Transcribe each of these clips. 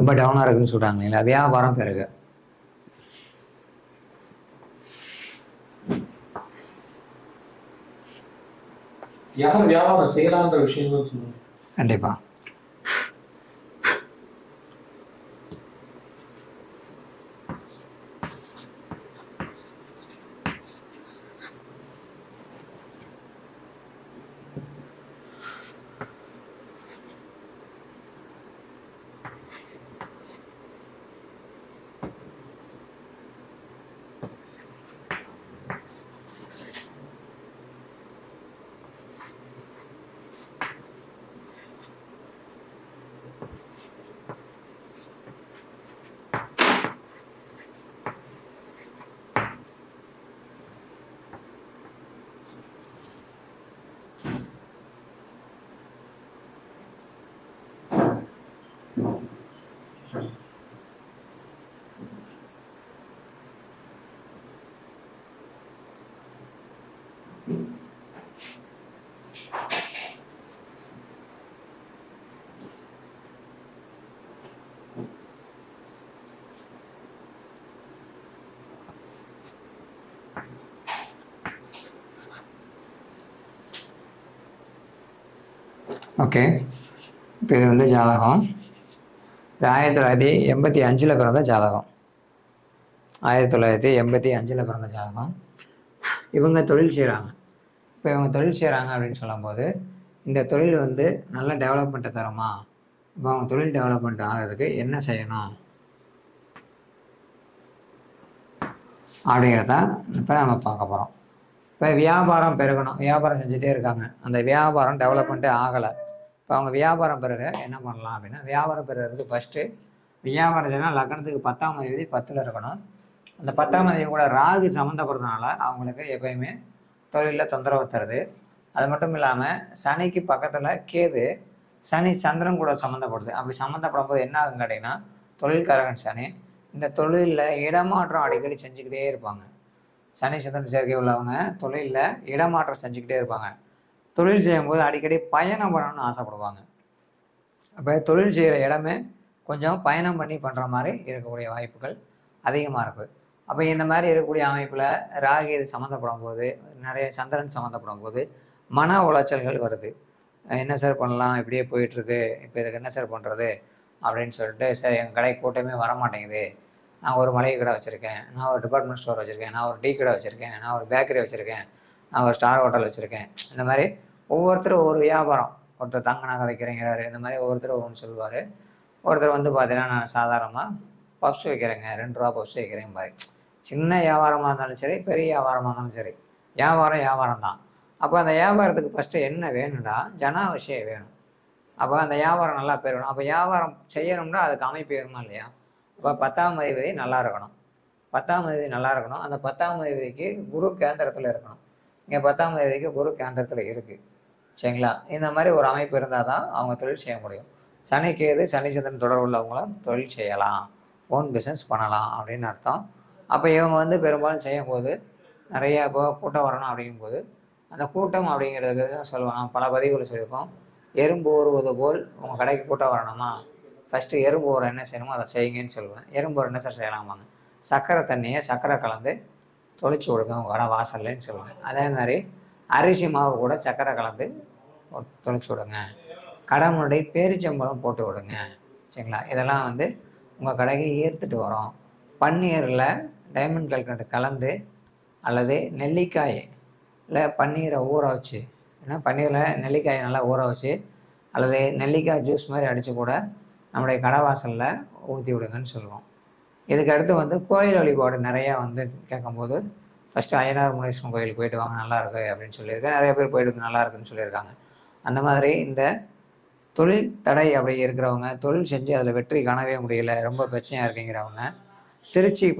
ரொம்ப டவுனாக இருக்குன்னு சொல்கிறாங்க இல்லைங்களா, வியாபாரம் பெருக. யார் வியாபாரம் செய்யலான்ற விஷயங்கள் சொல்லுங்க. கண்டிப்பாக. ஓகே, இப்போ இது வந்து ஜாதகம். இது 1985 பிறந்த ஜாதகம். 1985 பிறந்த ஜாதகம். இவங்க தொழில் செய்கிறாங்க. இப்போ இவங்க தொழில் செய்கிறாங்க அப்படின்னு சொல்லும்போது, இந்த தொழில் வந்து நல்ல டெவலப்மெண்ட்டை தருமா? இப்போ அவங்க தொழில் டெவலப்மெண்ட் ஆகிறதுக்கு என்ன செய்யணும் அப்படிங்கிறத இப்போ நம்ம பார்க்க போகிறோம். இப்போ வியாபாரம் பெருகணும், வியாபாரம் செஞ்சுட்டே இருக்காங்க, அந்த வியாபாரம் டெவலப்மெண்ட்டே ஆகலை. இப்போ அவங்க வியாபாரம் பெருக என்ன பண்ணலாம் அப்படின்னா, வியாபாரம் பெறுறதுக்கு ஃபஸ்ட்டு வியாபாரம் செய்யணும். லக்னத்துக்கு 10ஆம் அதிபதி 10ல் இருக்கணும். அந்த 10ஆம் அதிபதி கூட ராகு சம்மந்தப்படுறதுனால அவங்களுக்கு எப்பயுமே தொழிலில் தொந்தரவு தருது. அது மட்டும் இல்லாமல் சனிக்கு பக்கத்தில் கேது, சனி சந்திரன் கூட சம்மந்தப்படுது. அப்படி சம்மந்தப்படும் போது என்ன ஆகுன்னு கேட்டிங்கன்னா, தொழில்காரகன் சனி இந்த தொழிலில் இடமாற்றம் அடிக்கடி செஞ்சுக்கிட்டே இருப்பாங்க. சனி சந்திரன் சேர்க்கை உள்ளவங்க தொழிலில் இடமாற்றம் செஞ்சுக்கிட்டே இருப்பாங்க. தொழில் செய்யும்போது அடிக்கடி பயணம் பண்ணணும்னு ஆசைப்படுவாங்க. அப்போ தொழில் செய்கிற இடமே கொஞ்சம் பயணம் பண்ணி பண்ணுற மாதிரி இருக்கக்கூடிய வாய்ப்புகள் அதிகமாக இருக்குது. அப்போ இந்த மாதிரி இருக்கக்கூடிய அமைப்பில் ராகு இது சம்மந்தப்படும் போது, நிறைய சந்திரன் சம்மந்தப்படும் போது மன உளைச்சல்கள் வருது. என்ன சார் பண்ணலாம், இப்படியே போயிட்டுருக்கு, இப்போ இதுக்கு என்ன சார் பண்ணுறது அப்படின்னு சொல்லிட்டு, சார் எங்கள் கடை கூட்டமே வரமாட்டேங்குது, நான் ஒரு மளிகை கடை வச்சுருக்கேன், நான் ஒரு டிபார்ட்மெண்ட் ஸ்டோர் வச்சுருக்கேன், நான் ஒரு டீ கடை வச்சுருக்கேன், நான் ஒரு பேக்கரி வச்சுருக்கேன், நான் ஒரு ஸ்டார் ஹோட்டல் வச்சுருக்கேன். இந்த மாதிரி ஒவ்வொருத்தரும் ஒரு வியாபாரம், ஒருத்தர் தங்க நகை வைக்கிறேங்கிறாரு, இந்த மாதிரி ஒவ்வொருத்தர் ஒவ்வொன்று சொல்லுவார். ஒருத்தர் வந்து பார்த்தீங்கன்னா, நான் சாதாரணமாக பப்ஸ் வைக்கிறேங்க, 2 ரூபா பப்ஸ் வைக்கிறேன் பாரு. சின்ன வியாபாரமாக இருந்தாலும் சரி, பெரிய வியாபாரமாக இருந்தாலும் சரி, வியாபாரம் தான். அப்போ அந்த வியாபாரத்துக்கு ஃபஸ்ட்டு என்ன வேணும்டா, ஜனாவசியம் வேணும். அப்போ அந்த வியாபாரம் நல்லா பெறணும். அப்போ வியாபாரம் செய்யணும்னா அதுக்கு அமைப்பு வேணுமா இல்லையா? அப்போ 10ஆம் அதிபதி நல்லா இருக்கணும். 10ஆம் அதிபதி நல்லா இருக்கணும். அந்த 10ஆம் அதிபதிக்கு குரு கேந்திரத்தில் இருக்கணும். இங்கே 10ஆம் அதிபதிக்கு குரு கேந்திரத்தில் இருக்குது. சரிங்களா? இந்த மாதிரி ஒரு அமைப்பு இருந்தால் தான் அவங்க தொழில் செய்ய முடியும். சனி கேது சனி சந்திரன் தொடர்பு உள்ளவங்களும் தொழில் செய்யலாம், ஓன் பிஸ்னஸ் பண்ணலாம் அப்படின்னு அர்த்தம். அப்போ இவங்க வந்து பெரும்பாலும் செய்யும்போது நிறைய இப்போ கூட்டம் வரணும் அப்படிங்கும்போது, அந்த கூட்டம் அப்படிங்கிறது தான் சொல்லுவாங்க. பல பதிவுகள் சொல்லியிருக்கோம். எறும்பு ஊறுவது போல் உங்கள் கடைக்கு கூட்டம் வரணுமா, ஃபஸ்ட்டு எறும்பு ஊற என்ன செய்யணுமோ அதை செய்யுங்கன்னு சொல்லுவேன். எறும்பு ஊற என்ன சார் செய்யலாமாங்க, சர்க்கரை தண்ணியை சர்க்கரை கலந்து தொளிச்சு விடுங்க உங்கள் கடை வாசல்லேன்னு சொல்லுவேன். அதே மாதிரி அரிசி மாவு கூட சர்க்கரை கலந்து தொளிச்சு விடுங்க. கடை முன்னாடி பேரிச்சம்பழம் போட்டு விடுங்க. சரிங்களா? இதெல்லாம் வந்து உங்கள் கடைக்கு ஏற்றுட்டு வரோம். பன்னீரில் டைமண்ட் கல்கண்டு கலந்து அல்லது நெல்லிக்காயில் பன்னீரை ஊற வச்சு, ஏன்னா பன்னீரில் நெல்லிக்காயை நல்லா ஊற வச்சு அல்லது நெல்லிக்காய் ஜூஸ் மாதிரி அடித்து கூட நம்முடைய கடை வாசலில் ஊற்றி விடுங்கன்னு சொல்லுவோம். இதுக்கு அடுத்து வந்து கோயில் வழிபாடு நிறையா வந்து கேட்கும்போது, ஃபஸ்ட்டு அய்யனார் முனீஸ்வரன் கோயிலுக்கு போயிட்டு வாங்க நல்லாயிருக்கு அப்படின்னு சொல்லியிருக்கேன். நிறைய பேர் போயிட்டு நல்லா இருக்குன்னு சொல்லியிருக்காங்க. அந்த மாதிரி இந்த தொழில் தடை அப்படி இருக்கிறவங்க, தொழில் செஞ்சு அதில் வெற்றி காணவே முடியல, ரொம்ப பிரச்சனையாக இருக்குங்கிறவங்க, திருச்சிக்கு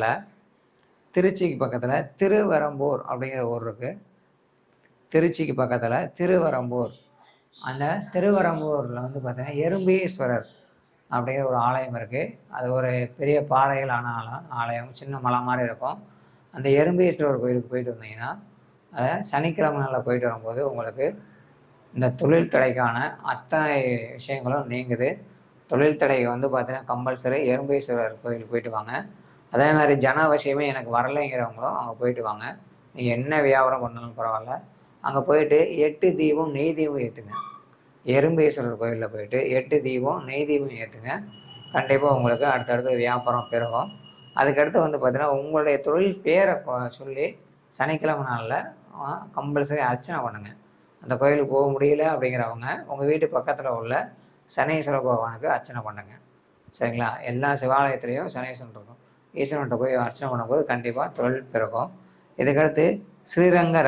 பக்கத்தில் திருவெரம்பூர் அப்படிங்கிற ஊர் இருக்குது. திருச்சிக்கு பக்கத்தில் திருவெரம்பூர், அந்த திருவெரம்பூரில் வந்து பார்த்தீங்கன்னா எறும்பீஸ்வரர் அப்படிங்கிற ஒரு ஆலயம் இருக்குது. அது ஒரு பெரிய பாறைகளான ஆலயம், சின்ன மலை மாதிரி இருக்கும். அந்த எறும்பீஸ்வரர் கோயிலுக்கு போயிட்டு வந்தீங்கன்னா, அதை சனிக்கிழமை நாளில் போயிட்டு வரும்போது உங்களுக்கு இந்த தொழில் தடைக்கான அத்தனை விஷயங்களும் நீங்குது. தொழில் தடைக்கு வந்து பார்த்தீங்கன்னா கம்பல்சரி எறும்பீஸ்வரர் கோயிலுக்கு போயிட்டு வாங்க. அதே மாதிரி ஜன அவசியமே எனக்கு வரலைங்கிறவங்களும் அங்கே போயிட்டு வாங்க. நீங்கள் என்ன வியாபாரம் பண்ணாலும் பரவாயில்ல, அங்கே போயிட்டு 8 தீபம் நெய் தீபம் ஏற்றுங்க. எறும்பீஸ்வரர் கோயிலில் போயிட்டு 8 தீபம் நெய் தீபம் ஏற்றுங்க. கண்டிப்பாக உங்களுக்கு அடுத்தடுத்து வியாபாரம் பெருகும். அதுக்கடுத்து வந்து பார்த்தீங்கன்னா உங்களுடைய தொழில் பேரை சொல்லி சனிக்கிழமை நாளில் கம்பல்சரி அர்ச்சனை பண்ணுங்க. அந்த கோயிலுக்கு போக முடியல அப்படிங்கிறவங்க உங்கள் வீட்டு பக்கத்தில் உள்ள சனீஸ்வர பகவானுக்கு அர்ச்சனை பண்ணுங்க. சரிங்களா? எல்லா சிவாலயத்துலேயும் சனீஸ்வரன் இருக்கும். ஈஸ்வரன்கிட்ட போய் அர்ச்சனை பண்ணும்போது கண்டிப்பாக தொழில் பெருகும். இதுக்கடுத்து ஸ்ரீரங்க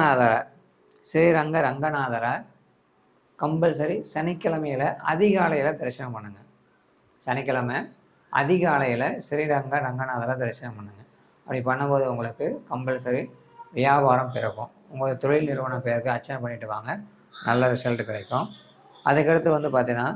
ரங்கநாதரை கம்பல்சரி சனிக்கிழமையில் அதிகாலையில் தரிசனம் பண்ணுங்க. சனிக்கிழமை அதிகாலையில் ஸ்ரீரங்க ரங்கநாதரை தரிசனம் பண்ணுங்க. அப்படி பண்ணும்போது உங்களுக்கு கம்பல்சரி வியாபாரம் பெருகும். உங்கள் தொழில் நிறுவன பேருக்கு அர்ச்சனை பண்ணிட்டு வாங்க, நல்ல ரிசல்ட் கிடைக்கும். அதுக்கடுத்து வந்து பார்த்தீங்கன்னா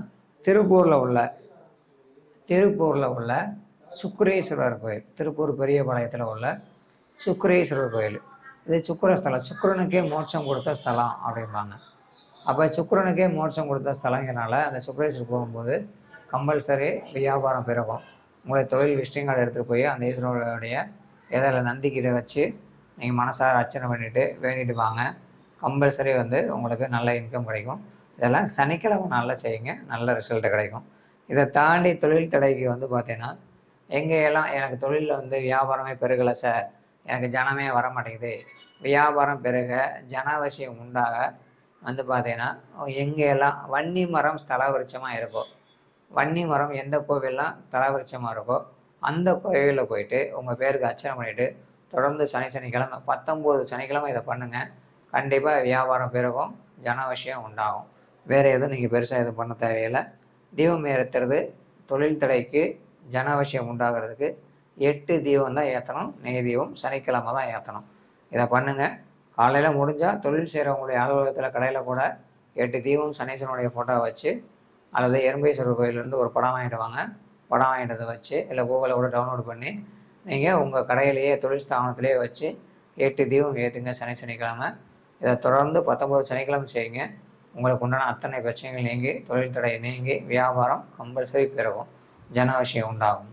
திருப்பூரில் உள்ள சுக்கிரேஸ்வரர் கோயில், திருப்பூர் பெரியபாளையத்தில் உள்ள சுக்கிரேஸ்வரர் கோயில். இது சுக்கிரஸ்தலம், சுக்கிரனுக்கே மோட்சம் கொடுத்த ஸ்தலம் அப்படிம்பாங்க. அப்போ சுக்கிரனுக்கே மோட்சம் கொடுத்த ஸ்தலங்கிறனால அந்த சுக்கிரேஸ்வரர் போகும்போது கம்பல்சரி வியாபாரம் பெருகும். உங்களை தொழில் விஷயங்கள் எடுத்துகிட்டு போய் அந்த ஈஸ்வரனுடைய எதில் நந்திக்கிட்ட வச்சு நீங்கள் மனசார அர்ச்சனை பண்ணிவிட்டு வேண்டிட்டு வாங்க. கம்பல்சரி வந்து உங்களுக்கு நல்ல இன்கம் கிடைக்கும். இதெல்லாம் சனிக்கிழமை நாளில் செய்யுங்க, நல்ல ரிசல்ட்டு கிடைக்கும். இதை தாண்டி தொழில் தடைக்கு வந்து பார்த்தீங்கன்னா எங்கெல்லாம் எனக்கு தொழிலில் வந்து வியாபாரமே பெருகலை சார், எனக்கு ஜனமே வர மாட்டேங்குது, வியாபாரம் பெருக ஜனாவசியம் உண்டாக வந்து பார்த்தீங்கன்னா எங்கெல்லாம் வன்னி மரம் ஸ்தல விருட்சமாக இருக்கோ, வன்னி மரம் எந்த கோவிலெலாம் ஸ்தல விருட்சமாக இருக்கோ அந்த கோவிலில் போயிட்டு உங்கள் பேருக்கு அர்ச்சனை பண்ணிவிட்டு தொடர்ந்து சனிக்கிழமை 19 சனிக்கிழமை இதை பண்ணுங்கள். கண்டிப்பாக வியாபாரம் பெருகும், ஜனாவசியம் உண்டாகும். வேறு எதுவும் நீங்கள் பெருசாக எதுவும் பண்ண தேவையில்லை. தீபம் ஏற்றுறது தொழில் தடைக்கு ஜனாவசியம் உண்டாகிறதுக்கு 8 தீபம் தான் ஏற்றணும். நெய் தீபம் சனிக்கிழமை தான் ஏற்றணும். இதை பண்ணுங்கள். காலையில் முடிஞ்சால் தொழில் செய்கிறவங்களுடைய அலுவலகத்தில் கடையில் கூட 8 தீபம் சனீஸ்வரனுடைய ஃபோட்டோ வச்சு அல்லது எறும்பீஸ்வரர் கோயிலேருந்து ஒரு படம் வாங்கிட்டு வாங்க. படம் வாங்கிட்டதை வச்சு இல்லை கூகுளில் கூட டவுன்லோட் பண்ணி நீங்கள் உங்கள் கடையிலேயே தொழில் ஸ்தாபனத்திலே வச்சு 8 தீபம் ஏற்றுங்க சனிக்கிழமை. இதை தொடர்ந்து 19 சனிக்கிழமை செய்யுங்க. உங்களுக்கு உண்டான அத்தனை பிரச்சனைகள் நீங்கி தொழில் தடை நீங்கி வியாபாரம் கம்பல்சரி பெருகும், ஜனாவசியம் உண்டாகும்.